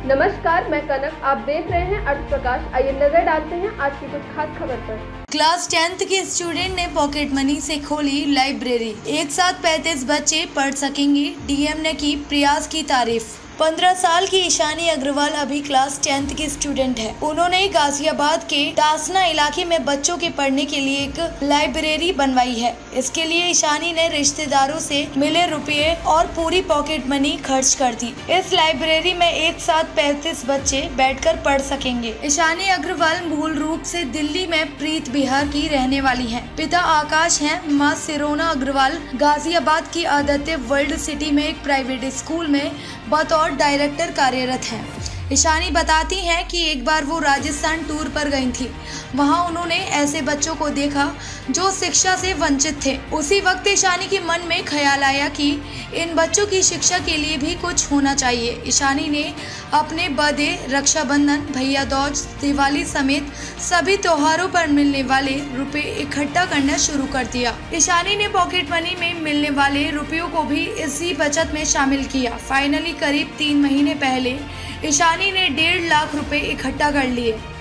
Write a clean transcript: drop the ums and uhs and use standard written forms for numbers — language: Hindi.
नमस्कार, मैं कनक। आप देख रहे हैं अर्थ प्रकाश। आइए नजर डालते हैं आज की कुछ खास खबर पर। क्लास 10th के स्टूडेंट ने पॉकेट मनी से खोली लाइब्रेरी। एक साथ 35 बच्चे पढ़ सकेंगे। डीएम ने की प्रयास की तारीफ। 15 साल की ईशानी अग्रवाल अभी क्लास 10th की स्टूडेंट है। उन्होंने गाजियाबाद के दासना इलाके में बच्चों के पढ़ने के लिए एक लाइब्रेरी बनवाई है। इसके लिए ईशानी ने रिश्तेदारों से मिले रुपए और पूरी पॉकेट मनी खर्च कर दी। इस लाइब्रेरी में एक साथ 35 बच्चे बैठकर पढ़ सकेंगे। ईशानी अग्रवाल मूल रूप से दिल्ली में प्रीत बिहार की रहने वाली है। पिता आकाश हैं, माँ सिरोना अग्रवाल गाजियाबाद की आदित्य वर्ल्ड सिटी में एक प्राइवेट स्कूल में बतौर डायरेक्टर कार्यरत हैं। ईशानी बताती हैं कि एक बार वो राजस्थान टूर पर गई थी। वहां उन्होंने ऐसे बच्चों को देखा जो शिक्षा से वंचित थे। उसी वक्त ईशानी के मन में ख्याल आया कि इन बच्चों की शिक्षा के लिए भी कुछ होना चाहिए। ईशानी ने अपने बर्थडे, रक्षाबंधन, भैया दूज, दिवाली समेत सभी त्योहारों पर मिलने वाले रुपए इकट्ठा करना शुरू कर दिया। ईशानी ने पॉकेट मनी में मिलने वाले रुपयों को भी इसी बचत में शामिल किया। फाइनली करीब 3 महीने पहले ईशानी ने 1.5 लाख रुपए इकट्ठा कर लिए।